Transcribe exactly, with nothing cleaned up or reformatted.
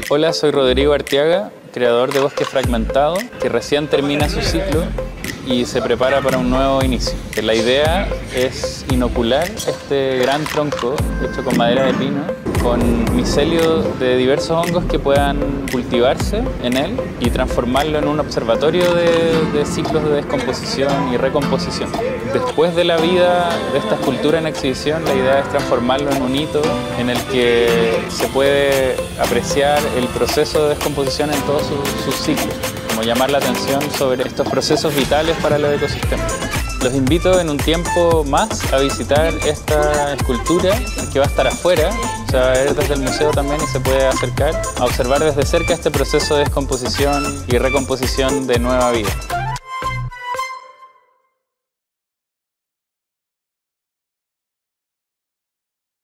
Hola, soy Rodrigo Arteaga, creador de Bosque Fragmentado, que recién termina su ciclo y se prepara para un nuevo inicio. La idea es inocular este gran tronco hecho con madera de pino con micelio de diversos hongos que puedan cultivarse en él y transformarlo en un observatorio de, de ciclos de descomposición y recomposición. Después de la vida de esta escultura en exhibición, la idea es transformarlo en un hito en el que se puede apreciar el proceso de descomposición en todos sus, sus ciclos, como llamar la atención sobre estos procesos vitales para los ecosistemas. Los invito en un tiempo más a visitar esta escultura que va a estar afuera, se va a ver desde el museo también y se puede acercar a observar desde cerca este proceso de descomposición y recomposición de nueva vida.